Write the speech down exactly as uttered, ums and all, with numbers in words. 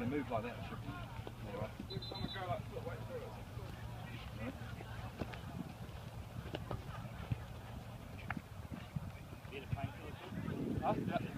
they move like that, it should be alright. Huh? Yeah.